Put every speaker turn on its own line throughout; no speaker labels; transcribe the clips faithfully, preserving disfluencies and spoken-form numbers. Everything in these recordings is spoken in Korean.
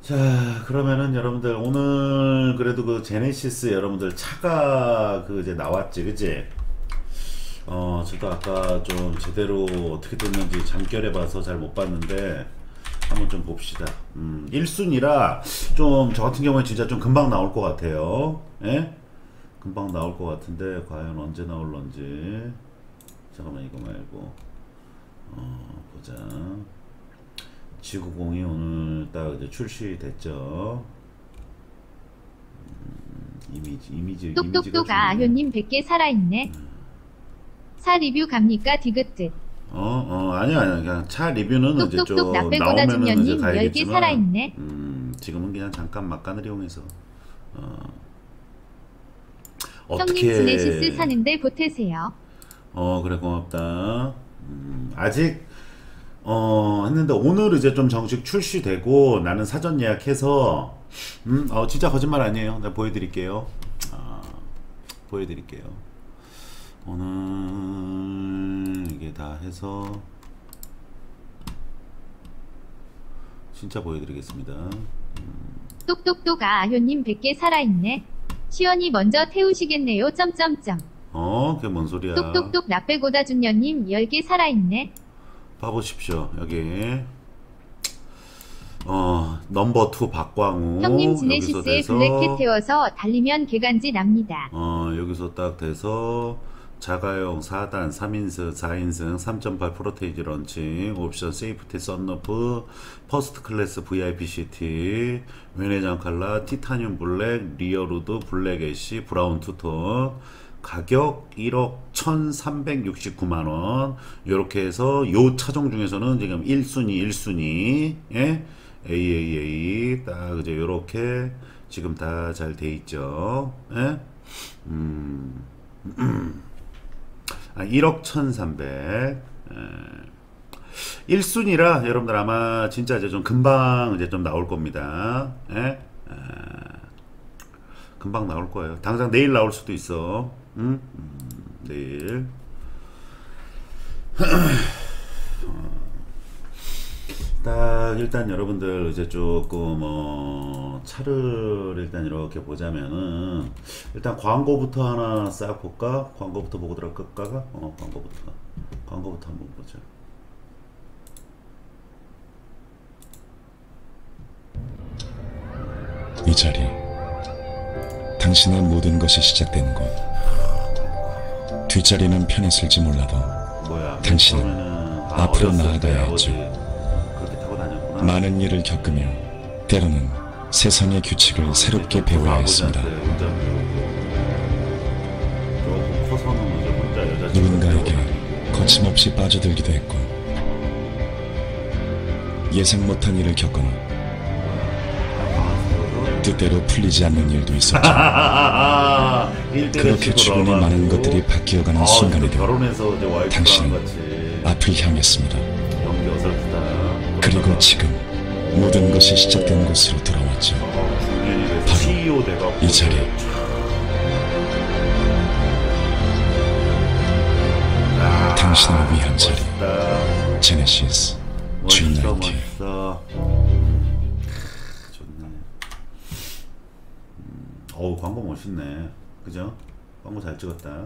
자, 그러면은 여러분들 오늘 그래도 그 제네시스 여러분들 차가 그 이제 나왔지, 그치? 어, 저도 아까 좀 제대로 어떻게 됐는지 잠결에 봐서 잘 못 봤는데 한번 좀 봅시다. 음, 일 순위라 좀 저 같은 경우에 진짜 좀 금방 나올 것 같아요. 예? 금방 나올 것 같은데 과연 언제 나올런지. 잠깐만, 이거 말고 어, 보자. 지구공이 오늘 딱 이제 출시됐죠. 음, 이미지 이미지 이미지가
똑똑똑 아
중요해.
아효님 백 개 살아있네. 사 리뷰 갑니까 디귿듯.
어, 어, 아니야, 아니야. 그냥 차 리뷰는 이제
똑똑똑
좀
나빼고다
나오면은 이제
중년님 열 개
가야겠지만,
살아있네.
음, 지금은 그냥 잠깐 막간을 이용해서, 어,
형님 지네시스
어떻게,
사는데 보태세요.
어, 그래, 고맙다. 음, 아직, 어, 했는데 오늘 이제 좀 정식 출시되고 나는 사전 예약해서, 음, 어, 진짜 거짓말 아니에요. 내가 보여드릴게요. 아, 보여드릴게요. 오늘 이게 다 해서 진짜 보여드리겠습니다.
똑똑똑 아 아효님 백 개 살아있네. 시연이 먼저 태우시겠네요. 점점점.
어, 그게 뭔 소리야?
똑똑똑 나빼고다 중년님 열 개 살아있네.
봐보십시오. 여기 어 넘버 투 박광우
형님
여기서
지네시스에 블랙캣
돼서
태워서 달리면 개간지 납니다.
어 여기서 딱 돼서 자가용 사 단 삼 인승 사 인승 삼 점 팔 프로테이지 런칭 옵션 세이프티 썬루프 퍼스트 클래스 브이아이피 시티 외내장 컬러 티타늄 블랙 리어루드 블랙 애쉬 브라운 투톤 가격 일억 천삼백육십구만 원. 요렇게 해서 요 차종 중에서는 지금 일 순위 일 순위 예? 에이에이에이 딱 이제 요렇게 지금 다 잘 돼 있죠. 예? 음. 아, 일억 천삼백. 예. 일 순위라 여러분들 아마 진짜 이제 좀 금방 이제 좀 나올 겁니다. 예? 아, 금방 나올 거예요. 당장 내일 나올 수도 있어. 응? 음, 내일. 딱 일단 여러분들 이제 조금 어 차를 일단 이렇게 보자면은 일단 광고부터 하나 싹 볼까? 광고부터 보고 들어갈까? 어 광고부터 광고부터 한번 보자.
이 자리, 당신의 모든 것이 시작된 곳. 뒷자리는 편했을지 몰라도
뭐야?
당신은
처음에는 아,
앞으로
어렸을 때
나아가야
아버지
했죠.
그렇게 타고 다녔구나.
많은 일을 겪으며 때로는 세상의 규칙을 새롭게 배워야 했습니다.
아버지한테 운전 배우고 조금 커서는 이제 혼자 여자친구
누군가에게 거침없이 빠져들기도 했고 예상 못한 일을 겪거나 뜻대로 풀리지 않는 일도 있었죠. 그렇게 주변의 많은 것들이 바뀌어가는 순간에도
결혼해서 이제 와이프랑
당신은
같이
앞을 향했습니다.
연기 어설프다.
그리고 지금 모든 것이 시작된 곳으로 돌아왔죠. 바로
씨이오 돼가고
이 자리.
아,
당신을 위한 자리.
멋있다.
제네시스 지
멋있어
나인티.
멋있어. 좋네. 음, 어우 광고 멋있네. 그죠? 광고 잘 찍었다.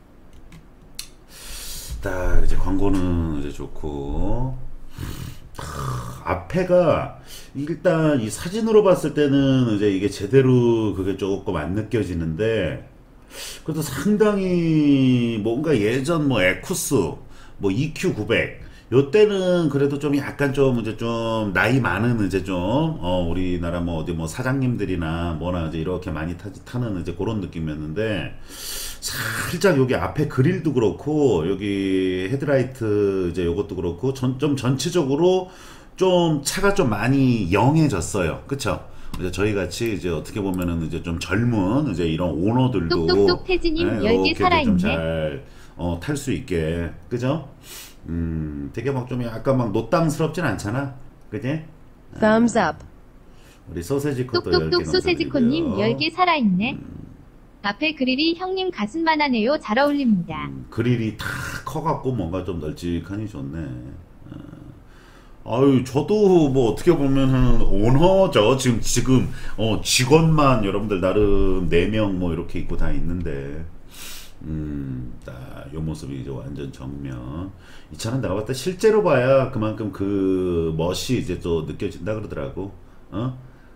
딱 이제 광고는 이제 좋고 하, 앞에가 일단 이 사진으로 봤을 때는 이제 이게 제대로 그게 조금 안 느껴지는데 그래도 상당히 뭔가 예전 뭐 에쿠스 뭐 이큐 구백 요때는 그래도 좀 약간 좀 이제 좀 나이 많은 이제 좀 어 우리나라 뭐 어디 뭐 사장님들이나 뭐나 이제 이렇게 많이 타, 타는 이제 그런 느낌이었는데 살짝 여기 앞에 그릴도 그렇고 여기 헤드라이트 이제 요것도 그렇고 전, 좀 전체적으로 좀 차가 좀 많이 영해졌어요. 그쵸? 이제 저희 같이 이제 어떻게 보면은 이제 좀 젊은 이제 이런 오너들도
똑똑똑 태진님 열 개
이렇게
살아있네.
좀잘 어, 탈 수 있게 그죠? 음, 되게 막 좀 약간 막 노땅스럽진 않잖아, 그지?
Thumbs up.
우리 소세지 콧도 열 개
똑똑똑 소세지코님 열 개 살아있네. 앞에 그릴이 형님 가슴만 하네요. 잘 어울립니다.
음, 그릴이 다 커갖고 뭔가 좀 널찍하니 좋네. 어, 아유, 저도 뭐 어떻게 보면은 오너죠. 지금 지금 어 직원만 여러분들 나름 네 명 뭐 이렇게 있고 다 있는데, 음, 딱 요 모습이 이제 완전 정면. 이 차는 내가 봤을 때 실제로 봐야 그만큼 그 멋이 이제 또 느껴진다 그러더라고. 어?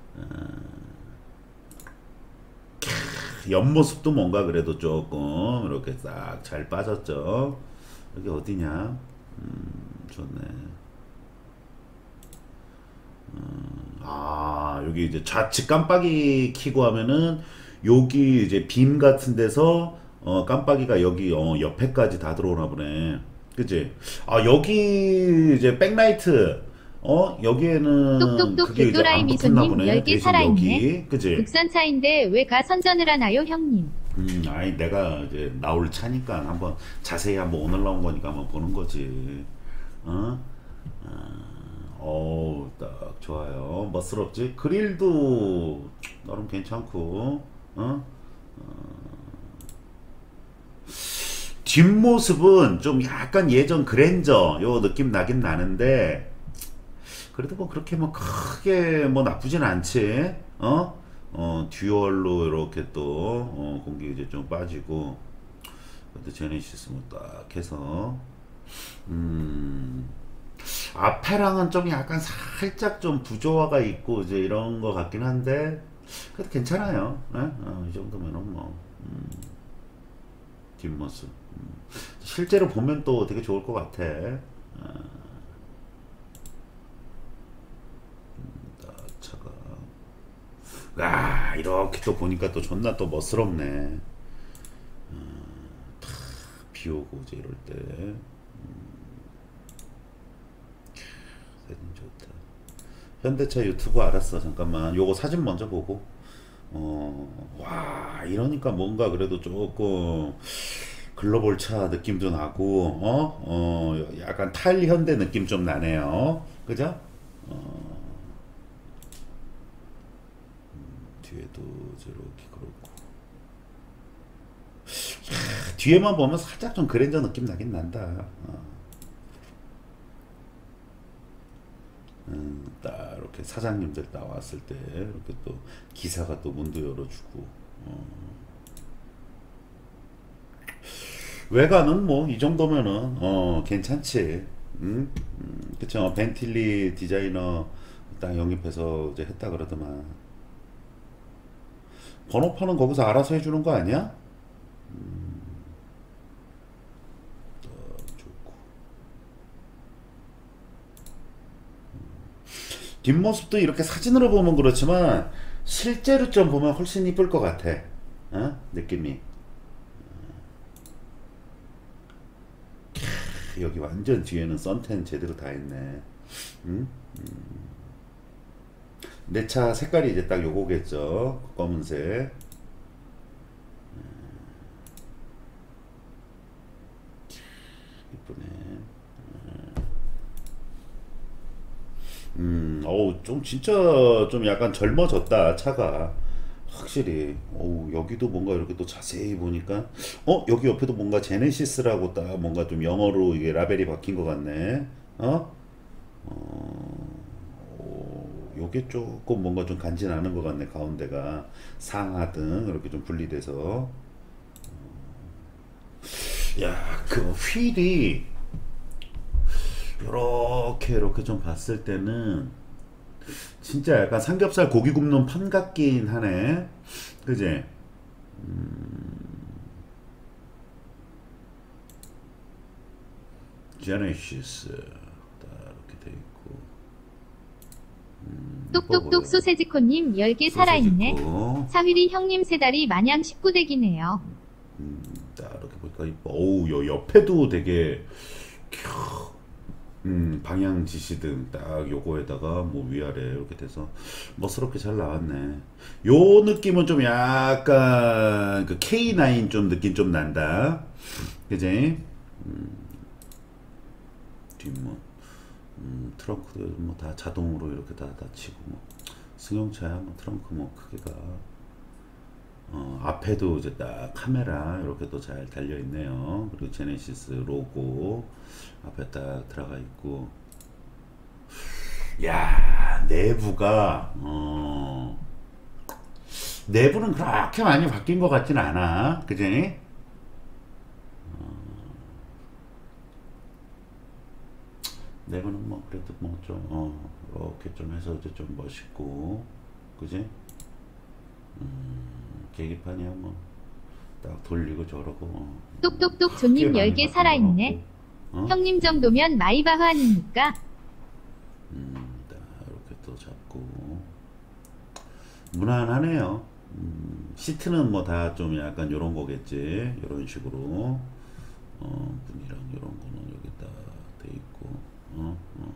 옆모습도 뭔가 그래도 조금 이렇게 싹 잘 빠졌죠. 여기 어디냐? 음, 좋네. 아, 여기 이제 좌측 깜빡이 켜고 하면은 여기 이제 빔 같은 데서 어 깜빡이가 여기 어 옆에까지 다 들어오나 보네. 그치? 아, 여기 이제 백라이트 어 여기에는
똑똑똑
그게 이제
개또라이
안 붙었나
미소님
보네.
열 개
대신
살아있네.
여기. 그치?
국산차인데 왜 가 선전을 하나요 형님?
음, 아니 내가 이제 나올 차니까 한번 자세히 한번 오늘 나온 거니까 한번 보는 거지. 어? 어우, 딱 좋아요. 멋스럽지? 그릴도 나름 괜찮고, 어? 뒷모습은 좀 약간 예전 그랜저 요 느낌 나긴 나는데, 그래도 뭐 그렇게 뭐 크게 뭐 나쁘진 않지. 어? 어, 듀얼로 이렇게 또 어, 공기 이제 좀 빠지고, 근데 제네시스 뭐 딱 해서, 음. 앞에랑은 좀 약간 살짝 좀 부조화가 있고 이제 이런 거 같긴 한데, 그래도 괜찮아요. 예? 어, 이 정도면은 뭐 음, 뒷모습 음. 실제로 보면 또 되게 좋을 것 같아. 어, 딱 차가 아 이렇게 또 보니까 또 존나 또 멋스럽네. 탁 비 오고 이제 이럴 때 사진 좋다. 현대차 유튜브 알았어. 잠깐만. 요거 사진 먼저 보고. 어, 와, 이러니까 뭔가 그래도 조금 글로벌 차 느낌도 나고, 어, 어, 약간 탈현대 느낌 좀 나네요. 그죠? 어, 뒤에도 저렇게 그렇고. 야, 뒤에만 보면 살짝 좀 그랜저 느낌 나긴 난다. 어. 음, 딱 이렇게 사장님들 나왔을 때 이렇게 또 기사가 또 문도 열어주고 어. 외관은 뭐 이 정도면은 어 괜찮지. 음? 음, 그쵸. 벤틀리 디자이너 딱 영입해서 이제 했다 그러더만. 번호판은 거기서 알아서 해주는 거 아니야? 좋고. 뒷모습도 이렇게 사진으로 보면 그렇지만 실제로 좀 보면 훨씬 이쁠 것 같아. 어? 느낌이. 캬, 여기 완전 뒤에는 선텐 제대로 다 했네. 응? 내 차 색깔이 이제 딱 요거겠죠. 검은색. 이쁘네. 음, 어우, 좀 진짜 좀 약간 젊어졌다, 차가. 확실히. 어우, 여기도 뭔가 이렇게 또 자세히 보니까, 어, 여기 옆에도 뭔가 제네시스라고 딱 뭔가 좀 영어로 이게 라벨이 박힌 것 같네. 어? 어, 요게 조금 뭔가 좀 간지나는 것 같네, 가운데가. 상하등 이렇게 좀 분리돼서. 야, 그 휠이 이렇게 이렇게 좀 봤을 때는 진짜 약간 삼겹살 고기 굽는 판 같긴 하네. 그지? 제네시스 딱 이렇게 돼 있고 이뻐 보여.
똑똑똑 소세지코님 열 개
소세지
살아있네.
있고
사위리 형님 세 다리 마냥 십구 대기네요.
딱 이렇게 보니까 이뻐. 어우, 요 옆에도 되게 캬, 음, 방향 지시등 딱 요거에다가 뭐 위아래 이렇게 돼서 멋스럽게 잘 나왔네. 요 느낌은 좀 약간 그 케이 나인 좀 느낌 좀 난다. 그지? 뒷문 음, 트렁크도 뭐 다 자동으로 이렇게 다 닫히고 뭐 승용차야 뭐 트렁크 뭐 크기가 어, 앞에도 이제 딱 카메라 이렇게 또 잘 달려 있네요. 그리고 제네시스 로고 앞에 딱 들어가 있고 야, 내부가 어 내부는 그렇게 많이 바뀐 것 같진 않아, 그지? 내부는 뭐 그래도 뭐 좀 어 이렇게 좀 해서 이제 좀 멋있고, 그지? 음, 계기판이야 뭐 딱 돌리고 저러고. 어.
똑똑똑 조님
크게
열
많이
개
바뀐 것
살아있네.
같고. 어?
형님 정도면 마이바흐 아닙니까?
음, 딱 이렇게 또 잡고 무난하네요. 음, 시트는 뭐 다 좀 약간 요런 거겠지. 요런 식으로 어, 분이랑 요런 거는 여기다 돼 있고. 어, 어.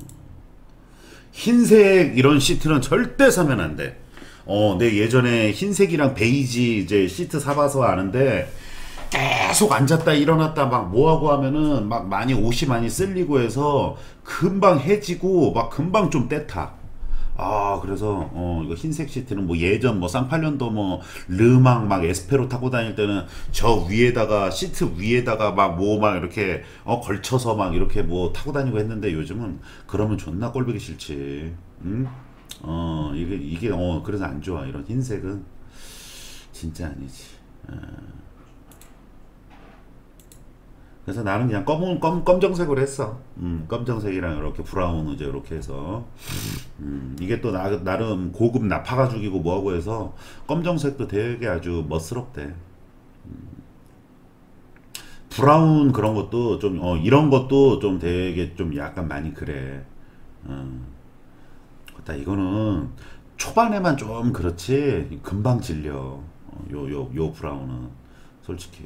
흰색 이런 시트는 절대 사면 안 돼. 어, 내 예전에 흰색이랑 베이지 이제 시트 사봐서 아는데, 계속 앉았다 일어났다 막 뭐하고 하면은 막 많이 옷이 많이 쓸리고 해서 금방 해지고 막 금방 좀 때타. 아, 그래서 어 이거 흰색 시트는 뭐 예전 뭐 쌍팔년도 뭐 르망 막 에스페로 타고 다닐 때는 저 위에다가 시트 위에다가 막 뭐 막 이렇게 어 걸쳐서 막 이렇게 뭐 타고 다니고 했는데, 요즘은 그러면 존나 꼴보기 싫지. 응? 어 이게 이게 어 그래서 안 좋아. 이런 흰색은 진짜 아니지. 어. 그래서 나는 그냥 검은 검 검정색으로 했어. 음, 검정색이랑 이렇게 브라운 이제 이렇게 해서 음, 이게 또 나, 나름 고급 나파가 죽이고 뭐하고 해서 검정색도 되게 아주 멋스럽대. 브라운 그런 것도 좀 어, 이런 것도 좀 되게 좀 약간 많이 그래. 어. 나 이거는 초반에만 좀 그렇지 금방 질려. 어, 요, 요, 요 브라운은 솔직히.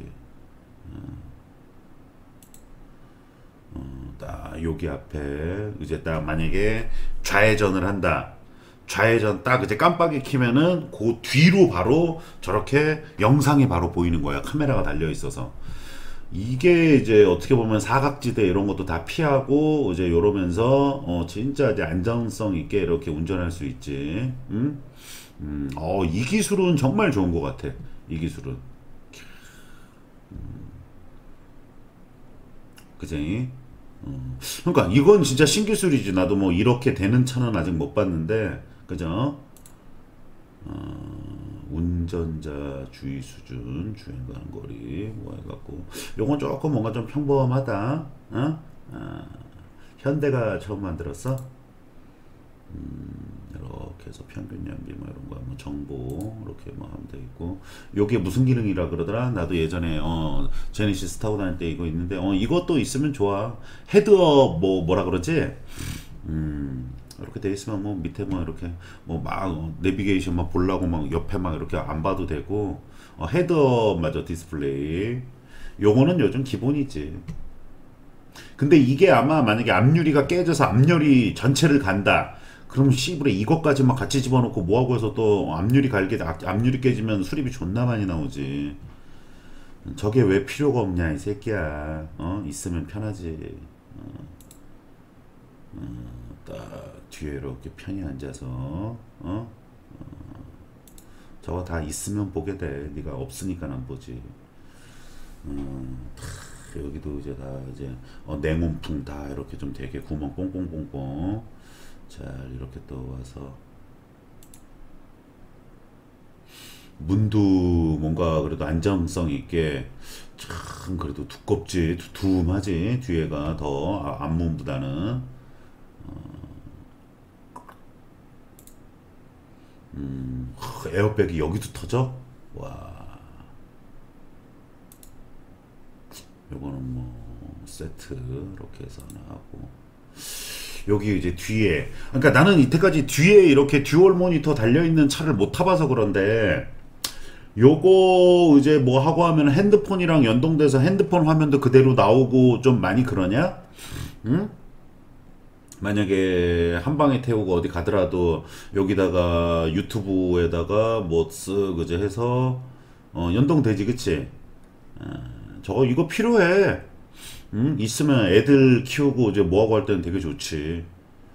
어, 딱 여기 앞에 이제 딱 만약에 좌회전을 한다. 좌회전 딱 이제 깜빡이 키면은 그 뒤로 바로 저렇게 영상이 바로 보이는 거야. 카메라가 달려 있어서. 이게 이제 어떻게 보면 사각지대 이런 것도 다 피하고 이제 이러면서 어 진짜 이제 안정성 있게 이렇게 운전할 수 있지. 음? 음, 어, 이 기술은 정말 좋은 것 같아. 이 기술은. 그지? 어, 그러니까 이건 진짜 신기술이지. 나도 뭐 이렇게 되는 차는 아직 못 봤는데, 그죠? 어, 운전자 주의 수준, 주행 가는 거리, 뭐 해갖고, 요건 조금 뭔가 좀 평범하다. 어? 아, 현대가 처음 만들었어? 이렇게 해서 평균 연비 뭐 이런 거 뭐 정보 이렇게 뭐 하면 되겠고, 요게 무슨 기능이라 그러더라. 나도 예전에 어 제네시스 타고 다닐 때 이거 있는데 어 이것도 있으면 좋아. 헤드업 뭐 뭐라 그러지? 음 이렇게 돼 있으면 뭐 밑에 뭐 이렇게 뭐 막 내비게이션 막 보려고 막 옆에 막 이렇게 안 봐도 되고, 어, 헤드업 마저 디스플레이 요거는 요즘 기본이지. 근데 이게 아마 만약에 앞유리가 깨져서 앞유리 전체를 간다. 그럼 씨부레 이것까지 막 같이 집어넣고 뭐하고 해서 또 앞유리 갈게, 앞- 앞유리 깨지면 수리비 존나 많이 나오지. 저게 왜 필요가 없냐 이 새끼야. 어 있으면 편하지. 딱 뒤에 이렇게 편히 앉아서 어 저거 다 있으면 보게 돼. 네가 없으니까 안 보지. 음, 다 여기도 이제 다 이제 어, 냉온풍 다 이렇게 좀 되게 구멍 뽕뽕뽕뽕 잘 이렇게 또 와서 문도 뭔가 그래도 안정성 있게 참 그래도 두껍지, 두툼하지. 뒤에가 더 아, 앞문보다는 음, 에어백이 여기도 터져? 와, 요거는 뭐 세트 이렇게 해서 하나 하고, 여기 이제 뒤에, 그러니까 나는 이때까지 뒤에 이렇게 듀얼 모니터 달려있는 차를 못 타봐서 그런데, 요거 이제 뭐 하고 하면 핸드폰이랑 연동돼서 핸드폰 화면도 그대로 나오고 좀 많이 그러냐? 응? 만약에 한 방에 태우고 어디 가더라도 여기다가 유튜브에다가 뭐 쓱 이제 해서 어 연동되지, 그치? 저거 이거 필요해. 응? 있으면 애들 키우고 이제 뭐하고 할 때는 되게 좋지.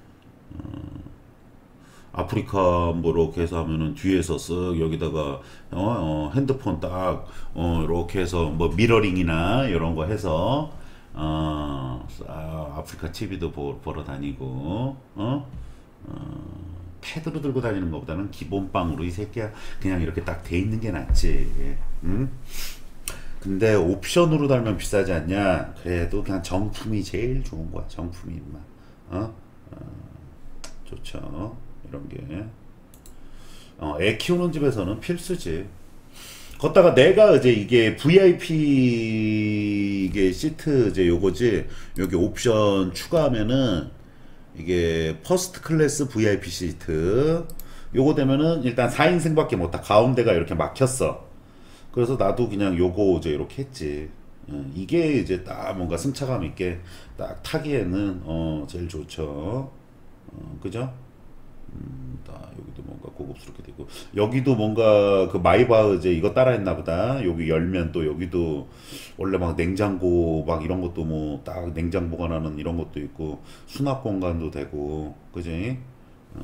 아프리카 뭐 이렇게 해서 하면은 뒤에서 쓱 여기다가 어, 어, 핸드폰 딱 어, 이렇게 해서 뭐 미러링이나 이런 거 해서 어, 아, 아프리카 티비도 보, 보러 다니고 어? 패드로 들고 다니는 것보다는 기본빵으로 이 새끼야 그냥 이렇게 딱 돼 있는 게 낫지. 응? 근데 옵션으로 달면 비싸지 않냐? 그래도 그냥 정품이 제일 좋은 거야. 정품이 임마. 어? 어, 좋죠. 이런 게. 어, 애 키우는 집에서는 필수지. 걷다가 내가 이제 이게 브이아이피 이게 시트 이제 요거지. 여기 옵션 추가하면은 이게 퍼스트 클래스 브이아이피 시트. 요거 되면은 일단 사 인승밖에 못타. 가운데가 이렇게 막혔어. 그래서 나도 그냥 요거 이제 이렇게 했지. 어, 이게 이제 딱 뭔가 승차감 있게 딱 타기에는 어 제일 좋죠. 어, 그죠? 음, 딱 여기도 뭔가 고급스럽게 되고 여기도 뭔가 그 마이바흐 이제 이거 따라했나 보다. 여기 열면 또 여기도 원래 막 냉장고 막 이런 것도 뭐 딱 냉장 보관하는 이런 것도 있고 수납 공간도 되고 그지? 어,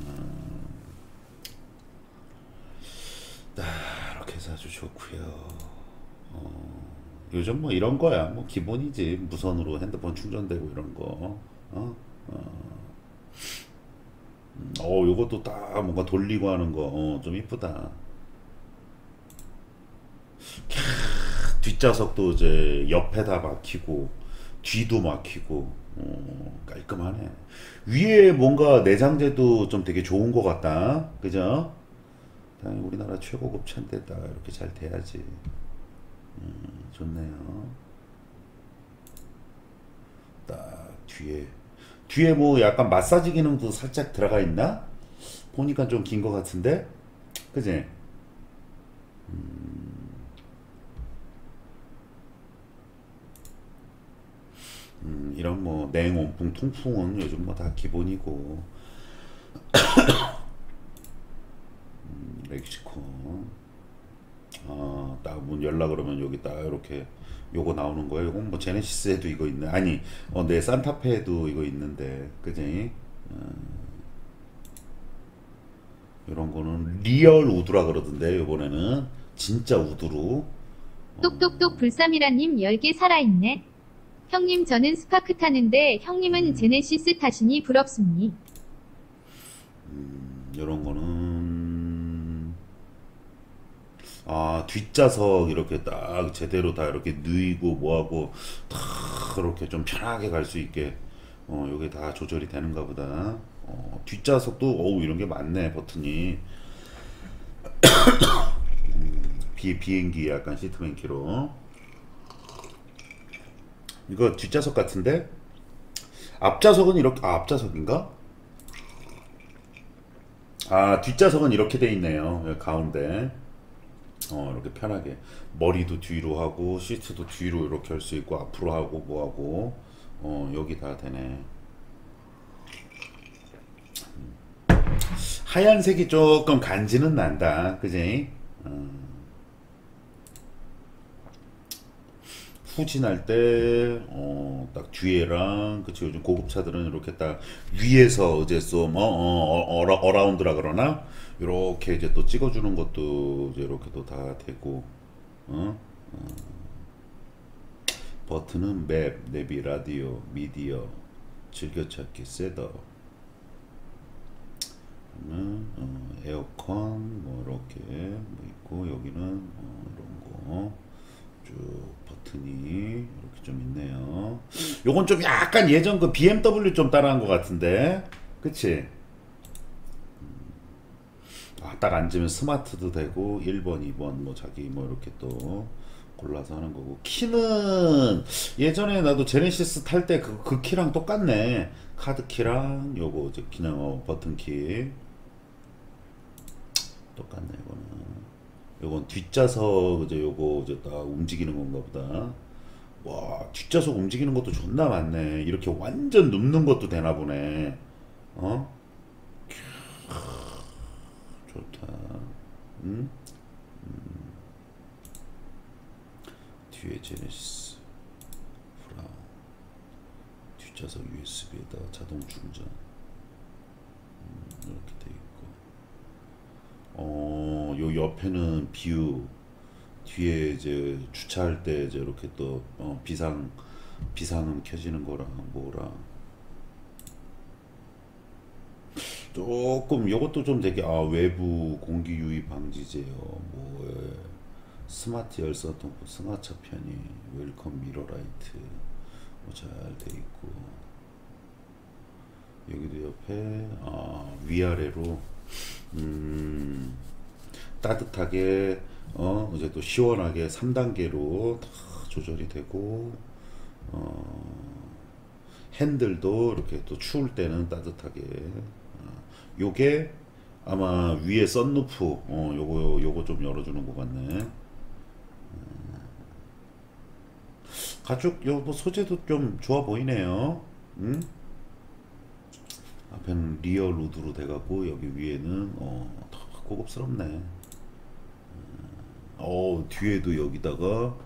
딱 이렇게 해서 아주 좋고요. 어, 요즘 뭐 이런 거야 뭐 기본이지. 무선으로 핸드폰 충전되고 이런 거. 어? 어. 어, 요것도 딱 뭔가 돌리고 하는 거, 어, 좀 이쁘다. 캬, 뒷좌석도 이제 옆에다 막히고, 뒤도 막히고, 어, 깔끔하네. 위에 뭔가 내장재도 좀 되게 좋은 것 같다. 그죠? 당연히 우리나라 최고급 차인데다 이렇게 잘 돼야지. 음, 좋네요. 딱 뒤에. 뒤에 뭐 약간 마사지 기능도 살짝 들어가 있나? 보니까 좀 긴 것 같은데? 그지? 음, 음, 이런 뭐 냉온풍, 통풍은 요즘 뭐 다 기본이고. 음, 멕시코. 아, 딱 문 열라 그러면 여기 딱 이렇게 요거 나오는 거예요. 이건 뭐 제네시스에도 이거 있네. 아니, 어, 내 산타페에도 이거 있는데, 그지? 이런 거는 리얼 우드라 그러던데 이번에는 진짜 우드로.
똑똑똑 불쌈이라님 열 개 살아있네. 형님 저는 스파크 타는데 형님은 제네시스 타시니 부럽습니.
음, 이런 거는 아 뒷좌석 이렇게 딱 제대로 다 이렇게 누이고 뭐하고 다 이렇게 좀 편하게 갈 수 있게 어 요게 다 조절이 되는가 보다. 어, 뒷좌석도 어우 이런 게 많네 버튼이. 비, 비행기 약간 시트맨키로 이거 뒷좌석 같은데 앞좌석은 이렇게 아 앞좌석인가? 아 뒷좌석은 이렇게 돼 있네요. 여기 가운데 어 이렇게 편하게 머리도 뒤로 하고 시트도 뒤로 이렇게 할 수 있고 앞으로 하고 뭐 하고 어 여기 다 되네. 하얀색이 조금 간지는 난다 그지? 어. 후진할 때, 어, 딱 뒤에랑, 그치, 요즘 고급차들은 이렇게 딱 위에서 이제 좀, 어, 어, 어, 어라운드라 그러나? 이렇게 이제 또 찍어주는 것도 이제 이렇게 또 다 되고, 어? 어. 버튼은 맵, 내비, 라디오, 미디어, 즐겨찾기, 셋업, 어, 에어컨, 뭐, 이렇게 뭐 있고, 여기는, 어, 이런 거. 쭉 버튼이 이렇게 좀 있네요. 요건 좀 약간 예전 그 비엠더블유 좀 따라한 것 같은데 그치? 아, 딱 앉으면 스마트도 되고 일 번, 이 번 뭐 자기 뭐 이렇게 또 골라서 하는 거고 키는 예전에 나도 제네시스 탈 때 그 그 키랑 똑같네. 카드 키랑 요거 이제 그냥 어, 버튼 키 똑같네 이거는. 요건 뒷좌석 이제 요거 이제 딱 움직이는 건가 보다. 와 뒷좌석 움직이는 것도 존나 많네. 이렇게 완전 눕는 것도 되나 보네. 어? 좋다. 응? 음. 뒤에 제네시스 브라운 뒷좌석 유에스비에다 자동 충전 음, 이렇게 돼 있고 어, 요 옆에는 비유 뒤에 이제 주차할 때 이제 이렇게 또 어, 비상 비상음 켜지는 거랑 뭐랑 조금 요것도 좀 되게 아 외부 공기 유입 방지제요. 뭐 예. 스마트 열선 통풍 승하차 편의 웰컴 미러 라이트 뭐 잘 돼 있고 여기도 옆에 아 위아래로 음 따뜻하게 어 이제 또 시원하게 삼 단계로 다 조절이 되고 어 핸들도 이렇게 또 추울 때는 따뜻하게 어, 요게 아마 위에 썬루프 어 요거 요거 좀 열어주는 것 같네. 어, 가죽 요 뭐 소재도 좀 좋아 보이네요. 음? 앞에는 리어 루드로 돼갖고 여기 위에는 어 고급스럽네. 어 뒤에도 여기다가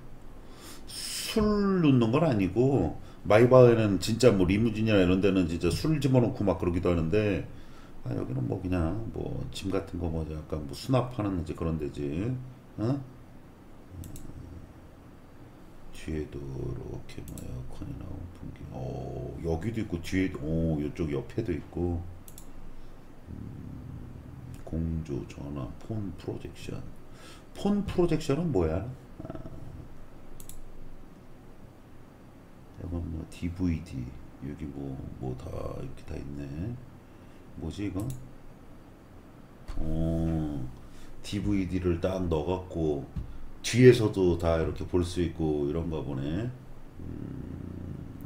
술 넣는 건 아니고 마이바흐에는 진짜 뭐 리무진이나 이런 데는 진짜 술 집어넣고 막 그러기도 하는데 아 여기는 뭐 그냥 뭐 짐 같은 거 뭐 약간 뭐 수납하는 이제 그런 데지. 어? 음, 뒤에도 이렇게 뭐 에어컨이나 온풍기 어 여기도 있고 뒤에도 오 이쪽 옆에도 있고 음, 공조 전화 폰 프로젝션 폰 프로젝션은 뭐야? 아, 이건 뭐 디브이디 여기 뭐 뭐 다 이렇게 다 있네. 뭐지 이거? 어 디브이디를 딱 넣어갖고 뒤에서도 다 이렇게 볼 수 있고 이런가 보네. 음,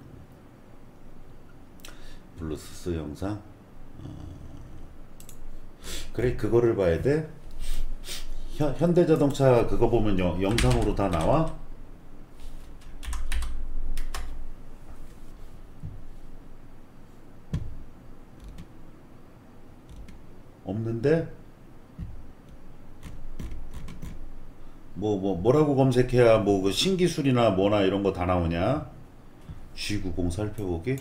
블루투스 영상. 어, 그래 그거를 봐야 돼. 현, 현대자동차 그거 보면 여, 영상으로 다 나와? 없는데? 뭐, 뭐, 뭐라고 검색해야 뭐, 그 신기술이나 뭐나 이런 거 다 나오냐? 지 구십 살펴보기?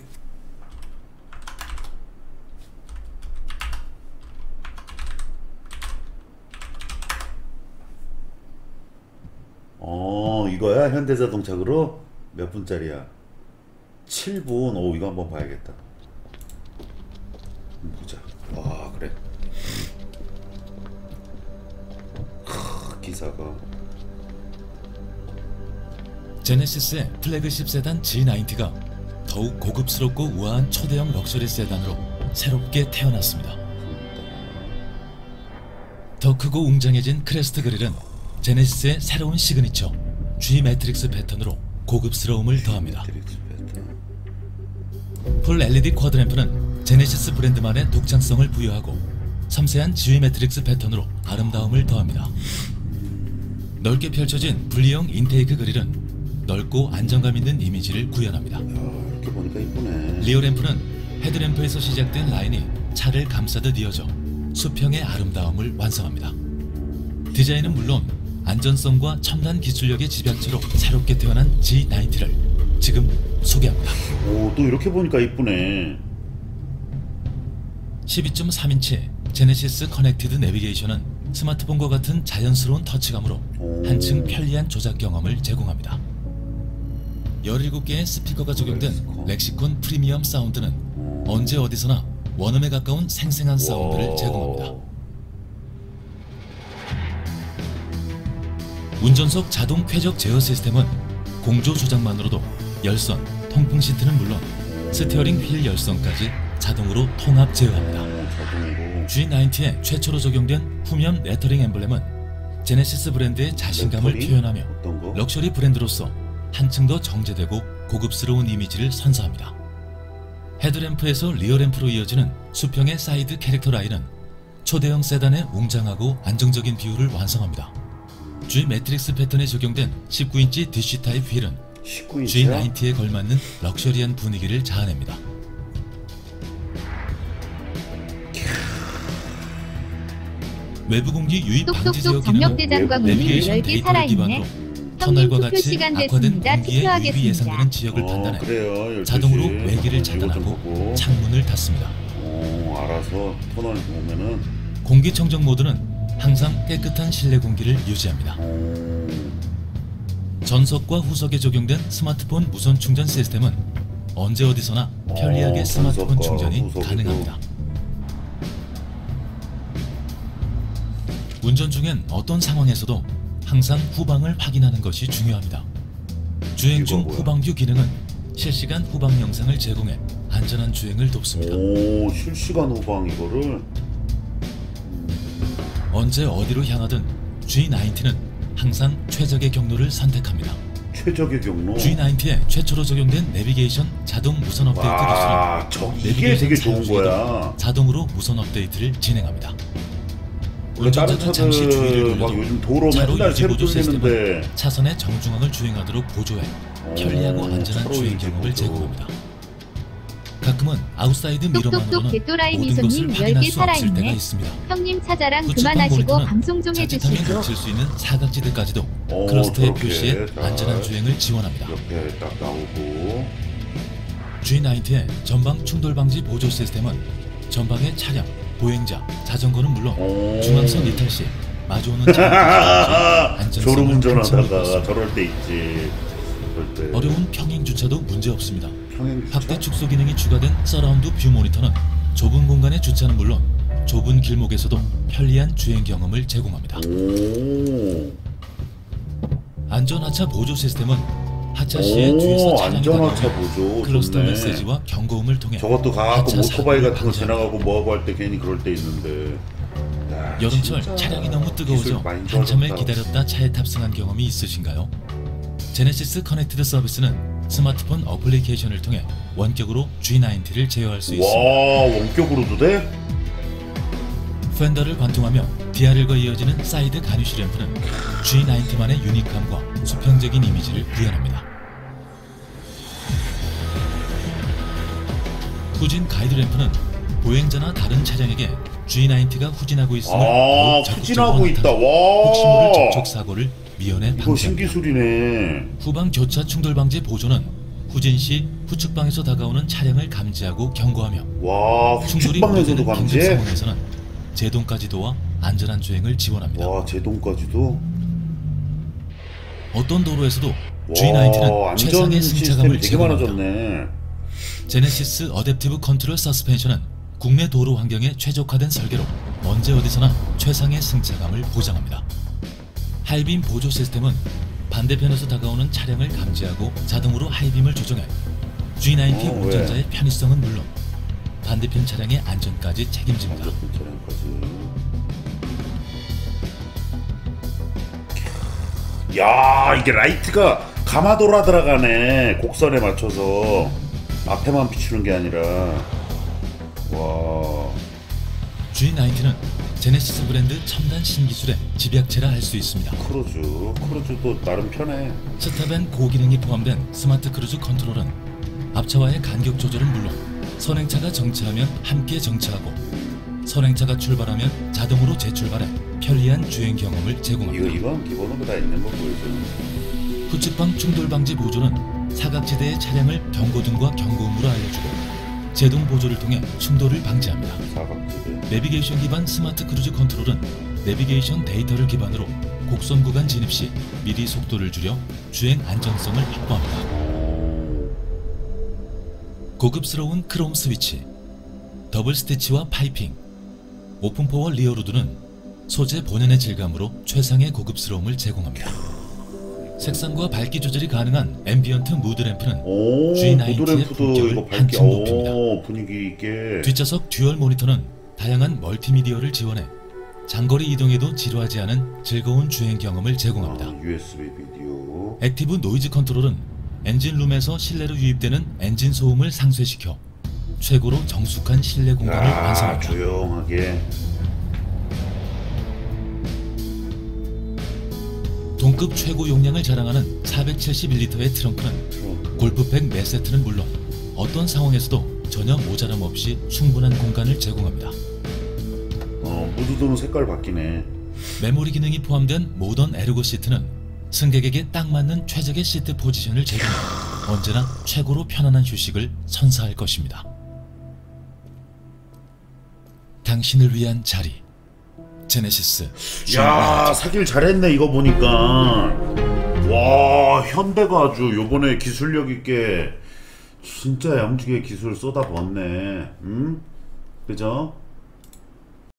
어, 이거야? 현대자동차 그로? 몇 분짜리야? 칠 분. 오, 이거 한번 봐야겠다. 보자. 와, 그래. 크, 기사가.
제네시스의 플래그십 세단 지 나인티가 더욱 고급스럽고 우아한 초대형 럭셔리 세단으로 새롭게 태어났습니다. 더 크고 웅장해진 크레스트 그릴은 제네시스의 새로운 시그니처 G 매트릭스 패턴으로 고급스러움을 더합니다. 풀 엘이디 쿼드램프는 제네시스 브랜드만의 독창성을 부여하고 섬세한 G 매트릭스 패턴으로 아름다움을 더합니다. 넓게 펼쳐진 분리형 인테이크 그릴은 넓고 안정감 있는 이미지를 구현합니다.
야, 이렇게 보니까 이쁘네.
리어 램프는 헤드램프에서 시작된 라인이 차를 감싸듯 이어져 수평의 아름다움을 완성합니다. 디자인은 물론 안전성과 첨단 기술력의 집약체로 새롭게 태어난 지 나인티를 지금 소개합니다.
오, 또 이렇게 보니까 이쁘네.
십이 점 삼 인치 제네시스 커넥티드 내비게이션은 스마트폰과 같은 자연스러운 터치감으로
오.
한층 편리한 조작 경험을 제공합니다. 열일곱 개의 스피커가 적용된 렉시콘 프리미엄 사운드는 언제 어디서나 원음에 가까운 생생한 사운드를
와.
제공합니다. 운전석 자동 쾌적 제어 시스템은 공조 조작만으로도 열선, 통풍 시트는 물론 스티어링 휠 열선까지 자동으로 통합 제어합니다.
자동으로.
지 나인티에 최초로 적용된 후면 레터링 엠블렘은 제네시스 브랜드의 자신감을
레터링?
표현하며
어떤 거?
럭셔리 브랜드로서 한층 더 정제되고 고급스러운 이미지를 선사합니다. 헤드램프에서 리어램프로 이어지는 수평의 사이드 캐릭터 라인은 초대형 세단의 웅장하고 안정적인 비율을 완성합니다. G 매트릭스 패턴에 적용된 십구 인치 디씨 타입 휠은
십구 인치야?
지 나인티에 걸맞는 럭셔리한 분위기를 자아냅니다. 외부 공기 유입 방지 제어
똑똑똑
기능은
정력대장과 문이
내비게이션
열 개
데이터를
살아있네.
기반으로
형님
터널과
투표
같이
시간
악화된
됐습니다.
공기의 유입이
투표하겠습니다.
예상되는 지역을
어,
판단해
그래요. 열두 시.
자동으로 외기를
어,
차단하고
이거 좀 보고.
창문을 닫습니다.
오, 알아서 터널 오면은.
공기청정 모드는 항상 깨끗한 실내 공기를 유지합니다.
오,
전석과 후석에 적용된 스마트폰 무선 충전 시스템은 언제 어디서나 편리하게
어,
스마트폰
전석과
충전이
후석에도.
가능합니다. 운전 중엔 어떤 상황에서도 항상 후방을 확인하는 것이 중요합니다. 주행 중
이거 뭐야?
후방뷰 기능은 실시간 후방 영상을 제공해 안전한 주행을 돕습니다.
오, 실시간 후방 이거를.
언제 어디로 향하든 지 나인티는 항상 최적의 경로를 선택합니다.
최적의 경로.
지 나인티에 최초로 적용된 내비게이션 자동 무선 업데이트
와,
기술은
저 이게 되게 좋은
사용 중에도
거야.
자동으로 무선 업데이트를 진행합니다.
원래 다른
운전자가 잠시 주의를
차들 막
돌려도
요즘 도로
차로
맨날
유지
새로
보조 시스템은
뚫리는데
차선의 정중앙을 주행하도록 보조해 편리하고 안전한
차로
주행
유지
경험을
보조.
제공합니다. 가끔은 아웃사이드
똑똑똑
미러만으로는
개또라이
모든 것을
미소님
확인할
열 개
수 없을 때가
살아있네.
있습니다.
형님 차자랑
후측방
그만하시고
모니터는
방송 좀
자칫하면
해주시죠.
겹칠 수 있는 사각지대까지도
오,
클러스터의
저렇게
표시에
잘
안전한 주행을 지원합니다.
옆에 딱 나오고.
지 나인티의 전방 충돌 방지 보조 시스템은 전방의 차량, 보행자, 자전거는 물론
오.
중앙선 이탈 시 마주오는 차량까지 안전성을
졸음
한층
운전하다가
높였습니다.
저럴 때 있지. 그럴 때.
어려운 평행 주차도 문제 없습니다.
평행 주차?
확대 축소 기능이 추가된 서라운드 뷰 모니터는 좁은 공간의 주차는 물론 좁은 길목에서도 편리한 주행 경험을 제공합니다.
오.
안전 하차 보조 시스템은 하차 시에 뒤에서
오,
차량이
안전하차
다가오면
보조.
클러스터
좋네.
메시지와 경고음을 통해
저것도 가끔
하차
오토바이
사고를
같은 거
방지합니다.
지나가고 뭐하고 할 때 괜히 그럴 때 있는데. 야,
여름철
진짜
차량이 너무
기술
뜨거워져
많이
한참을
좋아졌다.
기다렸다 차에 탑승한 경험이 있으신가요? 제네시스 커넥티드 서비스는 스마트폰 어플리케이션을 통해 원격으로 지 나인티를 제어할 수 있습니다.
와, 원격으로도 돼?
펜더를 관통하며 디알엘과 이어지는 사이드 가니쉬 램프는 지 나인티만의 유니크함과 수평적인 이미지를 구현합니다. 후진 가이드 램프는 보행자나 다른 차량에게 지 나인티가 후진하고 있음을
아,
더욱 적극적으로
후진하고 있다.
나타내 혹시 모를
와.
접촉 사고를 미연에
이거
방지합니다.
신기술이네.
후방 교차 충돌 방지 보조는 후진 시 후측방에서 다가오는 차량을 감지하고 경고하며
와,
충돌이
후측방에서도
우려되는 긴급
감지해?
상황에서는 제동까지 도와 안전한 주행을 지원합니다.
와, 제동까지도?
어떤 도로에서도
와,
지 나인티는
안전
최상의
시스템이
승차감을
되게
제공합니다.
많아졌네.
제네시스 어댑티브 컨트롤 서스펜션은 국내 도로 환경에 최적화된 설계로 언제 어디서나 최상의 승차감을 보장합니다. 하이빔 보조 시스템은 반대편에서 다가오는 차량을 감지하고 자동으로 하이빔을 조정해 지 나인티
어, 왜?
운전자의 편의성은 물론 반대편 차량의 안전까지 책임집니다.
반대편 차량까지. 야, 이게 라이트가 가마도라 들어가네. 곡선에 맞춰서 앞에만 비추는 게 아니라. 와.
지 나인티는 제네시스 브랜드 첨단 신기술의 집약체라 할 수 있습니다.
크루즈, 크루즈도 나름 편해.
스탑 앤 고 기능이 포함된 스마트 크루즈 컨트롤은 앞차와의 간격 조절은 물론 선행차가 정차하면 함께 정차하고 선행차가 출발하면 자동으로 재출발해 편리한 주행 경험을
이거
제공합니다.
이건 기본으로 다 있는 거고 이제.
후측방 충돌 방지 보조는 사각지대의 차량을 경고등과 경고음으로 알려주고 제동 보조를 통해 충돌을 방지합니다.
사각지대.
내비게이션 기반 스마트 크루즈 컨트롤은 내비게이션 데이터를 기반으로 곡선 구간 진입 시 미리 속도를 줄여 주행 안전성을 확보합니다. 고급스러운 크롬 스위치, 더블 스티치와 파이핑, 오픈 포워 리어 루드는 소재 본연의 질감으로 최상의 고급스러움을 제공합니다. 색상과 밝기 조절이 가능한 앰비언트 무드 램프는
오,
지 나인티의
보드램프도
품격을
이거 밝게.
한층 높입니다.
오, 분위기 있게.
뒷좌석 듀얼 모니터는 다양한 멀티미디어를 지원해 장거리 이동에도 지루하지 않은 즐거운 주행 경험을 제공합니다.
아, 유에스비 비디오.
액티브 노이즈 컨트롤은 엔진룸에서 실내로 유입되는 엔진 소음을 상쇄시켜 최고로 정숙한 실내 공간을
아,
완성합니다.
조용하게.
동급 최고 용량을 자랑하는 사백칠십일 리터의 트렁크는 골프백 네 세트는 물론 어떤 상황에서도 전혀 모자람 없이 충분한 공간을 제공합니다.
어, 무드등 색깔 바뀌네.
메모리 기능이 포함된 모던 에르고 시트는 승객에게 딱 맞는 최적의 시트 포지션을 제공해 언제나 최고로 편안한 휴식을 선사할 것입니다. 당신을 위한 자리 제네시스.
야, 사길 잘했네 이거 보니까. 와, 현대가 아주 요번에 기술력 있게 진짜 양쪽에 기술 쏟아붓네. 응? 그죠?